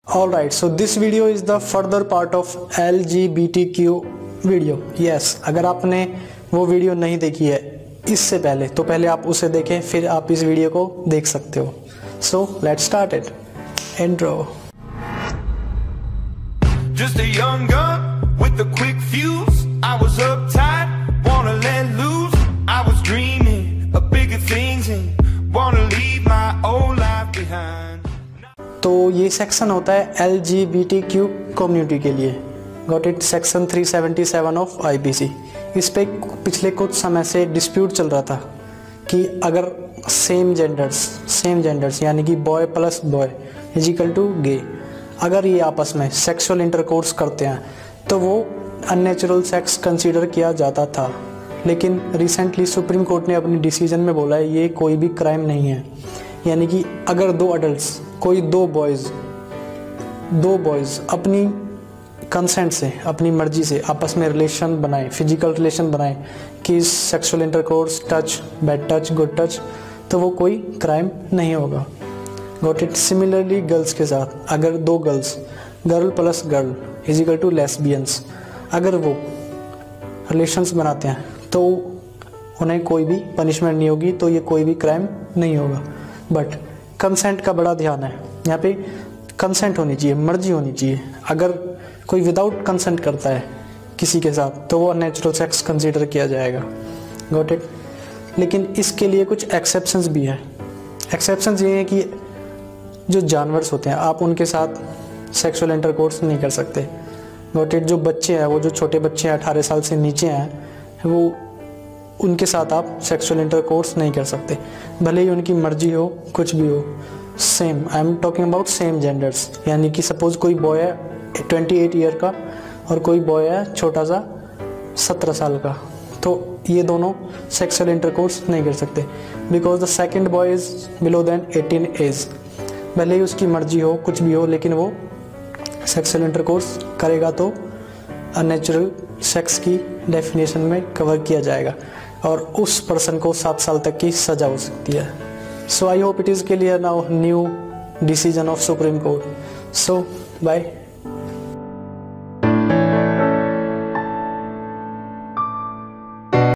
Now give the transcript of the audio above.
Alright, so this video is the further part of LGBTQ video. Yes, अगर आपने वो video नहीं देखी है इससे पहले तो पहले आप उसे देखें, फिर आप इस वीडियो को देख सकते हो। So let's start it. Intro. Just a young gun with a quick fuse. I was uptight, wanna let loose. I was dreaming of bigger things and wanna leave my old life behind. तो ये section होता है LGBTQ community के लिए। Got it, section 377 of IPC। इस पे पिछले कुछ समय से डिस्प्यूट चल रहा था कि अगर सेम जेंडर्स यानी कि boy plus boy is equal to gay, अगर ये आपस में सेक्सुअल इंटरकोर्स करते हैं तो वो अननेचुरल सेक्स कंसीडर किया जाता था। लेकिन रिसेंटली सुप्रीम कोर्ट ने अपनी डिसीजन में बोला है ये कोई भी क्राइम नहीं है। यानी कि अगर दो एडल्ट्स, कोई दो बॉयज़ अपनी कंसेंट से, अपनी मर्जी से आपस में रिलेशन बनाए, फिजिकल रिलेशन बनाए, कि sexual intercourse, touch, bad touch, good touch, तो वो कोई क्राइम नहीं होगा। Got it. सिमिलरली गर्ल्स के साथ, अगर दो girls, girl plus girl is equal to lesbians, अगर वो रिलेशंस बनाते हैं तो उन्हें कोई भी पनिशमेंट नहीं होगी, तो ये कोई भी क्राइम नहीं होगा। बट कंसेंट का बड़ा ध्यान है यहाँ पे। कंसेंट होनी चाहिए, मर्जी होनी चाहिए। अगर कोई विदाउट कंसेंट करता है किसी के साथ तो वो अननेचुरल सेक्स कंसीडर किया जाएगा। Got it. लेकिन इसके लिए कुछ एक्सेप्शंस भी है। एक्सेप्शंस ये हैं कि जो जानवर्स होते हैं आप उनके साथ सेक्सुअल इंटरकोर्स नहीं कर सकते। Got it. जो बच्चे हैं, वो जो छोटे बच्चे हैं 18 साल से नीचे हैं, वो उनके साथ आप सेक्सुअल इंटरकोर्स नहीं कर सकते, भले ही उनकी मर्जी हो, कुछ भी हो। Same, I am talking about same genders. यानी कि सपोज कोई बॉय है 28 ईयर का और कोई बॉय है छोटा सा 17 साल का, तो ये दोनों सेक्सुअल इंटरकोर्स नहीं कर सकते because the second boy is below than 18 age. भले ही उसकी मर्जी हो, कुछ भी हो, लेकिन वो सेक्सुअल इंटरकोर्स करेगा तो अननेचुरल सेक्स की डेफिनेशन में कवर किया जाएगा और उस पर्सन को 7 साल तक की सजा हो सकती है। So I hope it is clear now new decision of Supreme Court. So bye.